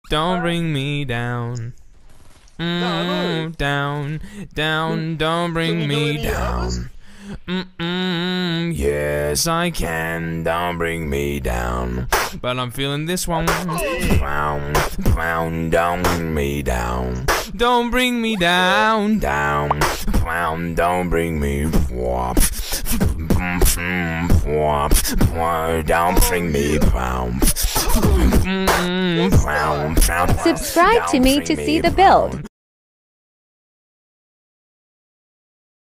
don't bring me down. Down, down, don't bring me down. Yes, I can, don't bring me down. But I'm feeling this one. Don't bring me down. Don't bring me down, down. Don't bring me. Don't bring me. Subscribe to me to see the build.